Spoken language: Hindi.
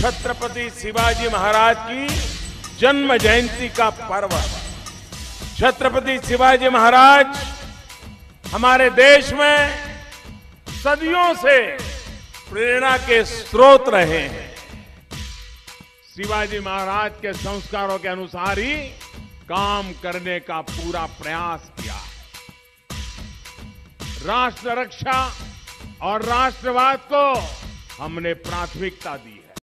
छत्रपति शिवाजी महाराज की जन्म जयंती का पर्व है। छत्रपति शिवाजी महाराज हमारे देश में सदियों से प्रेरणा के स्रोत रहे हैं। शिवाजी महाराज के संस्कारों के अनुसार ही काम करने का पूरा प्रयास किया है। राष्ट्र रक्षा और राष्ट्रवाद को हमने प्राथमिकता दी।